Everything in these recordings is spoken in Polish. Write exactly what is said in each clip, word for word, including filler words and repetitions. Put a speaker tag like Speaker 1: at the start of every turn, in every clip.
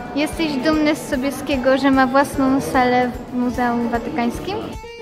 Speaker 1: Jesteś dumny z Sobieskiego, że ma własną salę w Muzeum Watykańskim?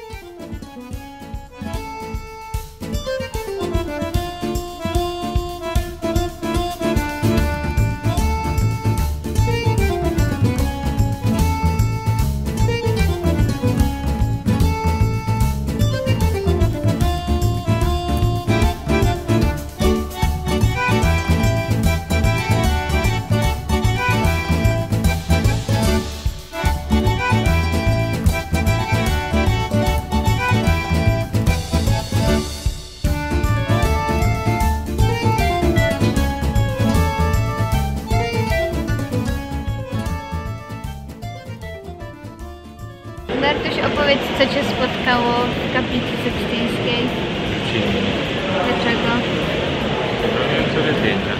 Speaker 1: Bartuś, opowiedz, co Cię spotkało w kaplicy sykstyńskiej. Dlaczego?
Speaker 2: Robiłem sobie zdjęcia.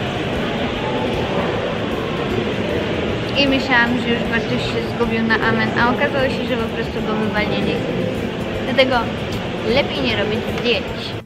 Speaker 1: I myślałam, że już Bartuś się zgubił na amen, a okazało się, że po prostu go wywalili. Dlatego lepiej nie robić zdjęć.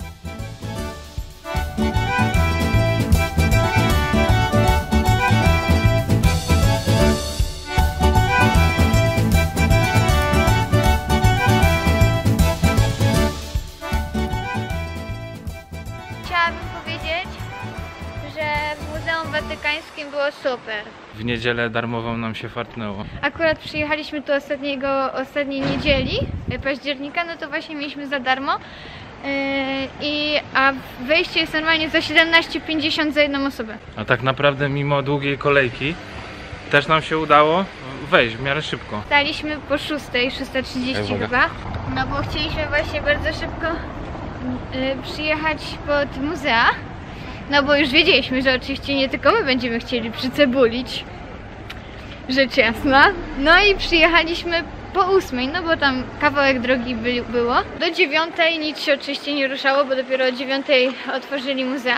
Speaker 1: Chciałabym powiedzieć, że w Muzeum Watykańskim było super.
Speaker 2: W niedzielę darmową nam się fartnęło.
Speaker 1: Akurat przyjechaliśmy tu ostatniego, ostatniej niedzieli października, no to właśnie mieliśmy za darmo. Yy, i, a wejście jest normalnie za siedemnaście pięćdziesiąt za jedną osobę.
Speaker 2: A tak naprawdę mimo długiej kolejki też nam się udało wejść w miarę szybko.
Speaker 1: Staliśmy po szóstej, szósta trzydzieści chyba. No bo chcieliśmy właśnie bardzo szybko yy, przyjechać pod muzea. No bo już wiedzieliśmy, że oczywiście nie tylko my będziemy chcieli przycebulić, rzecz jasna. No i przyjechaliśmy po ósmej, no bo tam kawałek drogi by, było. Do dziewiątej nic się oczywiście nie ruszało, bo dopiero o dziewiątej otworzyli muzea.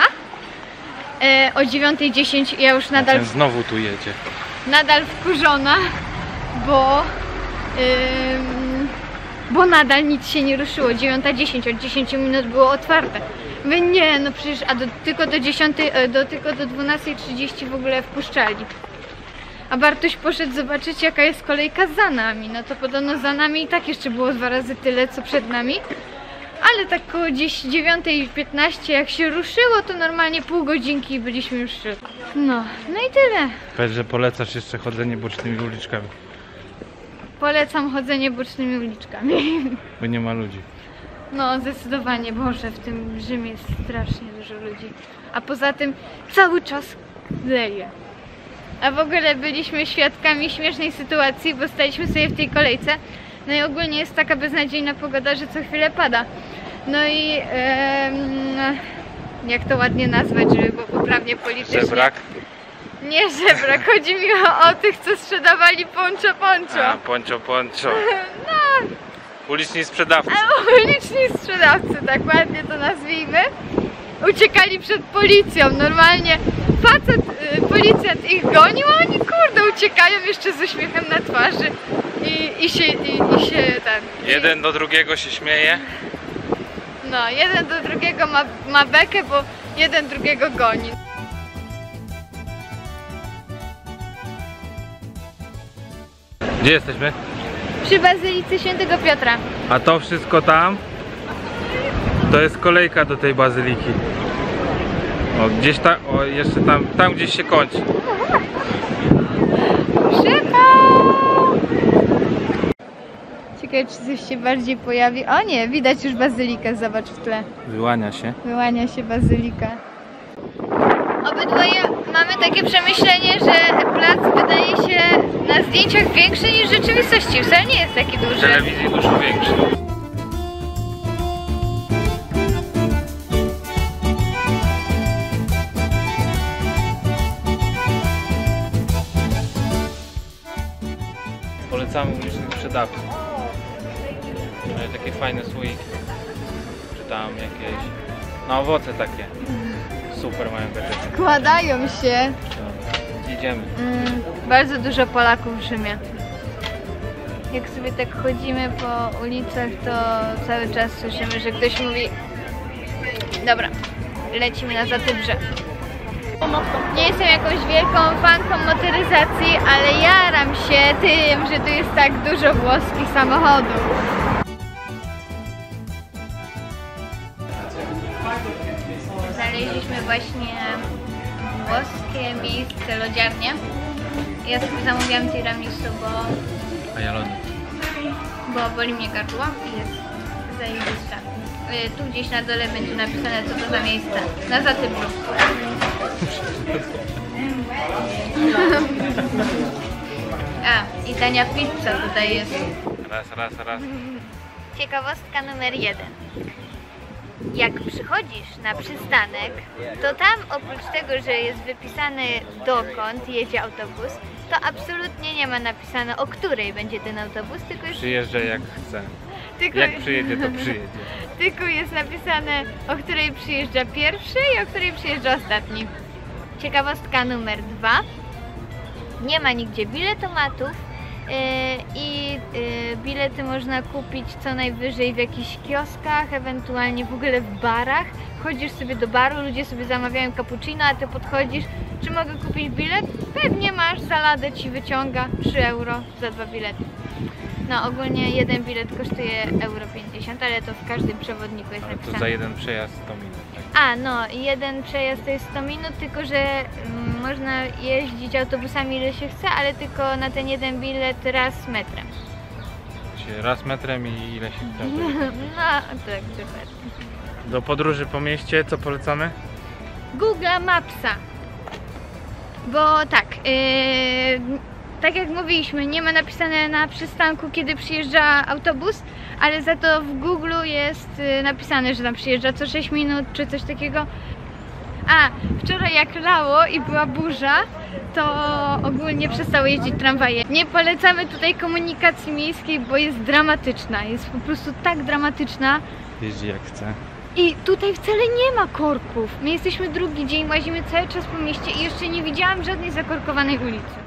Speaker 1: E, o dziewiątej dziesięć ja już nadal...
Speaker 2: Ten znowu tu jedzie.
Speaker 1: Nadal wkurzona, bo... Ym, bo nadal nic się nie ruszyło. dziewiąta dziesięć, od dziesięciu minut było otwarte. My nie, no przecież, a do, tylko do dziesiątej, do, tylko do dwunastej trzydzieści w ogóle wpuszczali. A Bartuś poszedł zobaczyć, jaka jest kolejka za nami. No to podobno za nami i tak jeszcze było dwa razy tyle, co przed nami. Ale tak koło gdzieś dziewiątej piętnaście jak się ruszyło, to normalnie pół godzinki i byliśmy już w środku. No, no i tyle.
Speaker 2: Powiedz, że polecasz jeszcze chodzenie bocznymi uliczkami.
Speaker 1: Polecam chodzenie bocznymi uliczkami.
Speaker 2: Bo nie ma ludzi.
Speaker 1: No zdecydowanie, Boże, w tym Rzymie jest strasznie dużo ludzi. A poza tym cały czas leje. A w ogóle byliśmy świadkami śmiesznej sytuacji, bo staliśmy sobie w tej kolejce. No i ogólnie jest taka beznadziejna pogoda, że co chwilę pada. No i em, jak to ładnie nazwać, żeby było poprawnie politycznie.
Speaker 2: Żebrak?
Speaker 1: Nie żebrak, chodzi mi o, o tych, co sprzedawali poncho poncho.
Speaker 2: A, poncho poncho.
Speaker 1: No.
Speaker 2: Uliczni sprzedawcy.
Speaker 1: Uliczni sprzedawcy, tak ładnie to nazwijmy. Uciekali przed policją, normalnie facet, y, policjant ich gonił, a oni kurde uciekają jeszcze z uśmiechem na twarzy i, i, się, i, i się ten...
Speaker 2: Jeden do drugiego się śmieje.
Speaker 1: No, jeden do drugiego ma, ma bekę, bo jeden drugiego goni.
Speaker 2: Gdzie jesteśmy?
Speaker 1: Przy Bazylice Świętego Piotra.
Speaker 2: A to wszystko tam, to jest kolejka do tej bazyliki. O, gdzieś tam, o, jeszcze tam, tam gdzieś się kończy.
Speaker 1: Szybko! Ciekawe, czy coś się bardziej pojawi. O nie, widać już bazylikę, zobacz w tle.
Speaker 2: Wyłania się.
Speaker 1: Wyłania się bazylika. Obydwoje mamy takie przemyślenie, że plac wydaje się na zdjęciach większy niż w rzeczywistości. Wcale nie jest taki duży.
Speaker 2: W telewizji dużo większy. Polecamy ulicznych sprzedawców. Mają takie fajne słoiki. Czy tam jakieś... na owoce takie. Super mają gadżety.
Speaker 1: Składają się.
Speaker 2: No, idziemy.
Speaker 1: Mm, bardzo dużo Polaków w Rzymie. Jak sobie tak chodzimy po ulicach, to cały czas słyszymy, że ktoś mówi: dobra, lecimy na Zatybrze. Nie jestem jakąś wielką fanką motoryzacji, ale jaram się tym, że tu jest tak dużo włoskich samochodów. Znaleźliśmy właśnie włoskie miejsce, lodziarnię. Ja sobie zamówiłam tiramisu, bo,
Speaker 2: A ja lody.
Speaker 1: bo boli mnie gardło i jest zajebista. Y, Tu gdzieś na dole będzie napisane, co to za miejsce. Na Zatyblu. A, i tania pizza tutaj jest.
Speaker 2: Raz, raz, raz.
Speaker 1: Ciekawostka numer jeden. Jak przychodzisz na przystanek, to tam oprócz tego, że jest wypisane dokąd jedzie autobus, to absolutnie nie ma napisane, o której będzie ten autobus, tylko jest,
Speaker 2: Przyjeżdża jak chce.
Speaker 1: tylko,
Speaker 2: Jak przyjedzie, to przyjedzie.
Speaker 1: tylko jest napisane, o której przyjeżdża pierwszy i o której przyjeżdża ostatni. Ciekawostka numer dwa. Nie ma nigdzie biletomatów yy, i yy, bilety można kupić co najwyżej w jakichś kioskach, ewentualnie w ogóle w barach. Wchodzisz sobie do baru, ludzie sobie zamawiają cappuccino, a ty podchodzisz, czy mogę kupić bilet? Pewnie masz, za ladę ci wyciąga trzy euro za dwa bilety. No ogólnie jeden bilet kosztuje euro pięćdziesiąt, ale to w każdym przewodniku jest
Speaker 2: Ale to
Speaker 1: napisane.
Speaker 2: za jeden przejazd sto minut. Tak?
Speaker 1: A, no, jeden przejazd to jest sto minut, tylko że mm, można jeździć autobusami ile się chce, ale tylko na ten jeden bilet raz metrem.
Speaker 2: Się raz metrem i ile się chce.
Speaker 1: No, tak, dokładnie.
Speaker 2: Do podróży po mieście co polecamy?
Speaker 1: Google Mapsa. Bo tak, yy, tak jak mówiliśmy, nie ma napisane na przystanku, kiedy przyjeżdża autobus, ale za to w Google jest yy, napisane, że tam przyjeżdża co sześć minut czy coś takiego. A, wczoraj jak lało i była burza, to ogólnie przestały jeździć tramwaje. Nie polecamy tutaj komunikacji miejskiej, bo jest dramatyczna, jest po prostu tak dramatyczna.
Speaker 2: Jeździ jak chce.
Speaker 1: I tutaj wcale nie ma korków. My jesteśmy drugi dzień, łazimy cały czas po mieście i jeszcze nie widziałam żadnej zakorkowanej ulicy.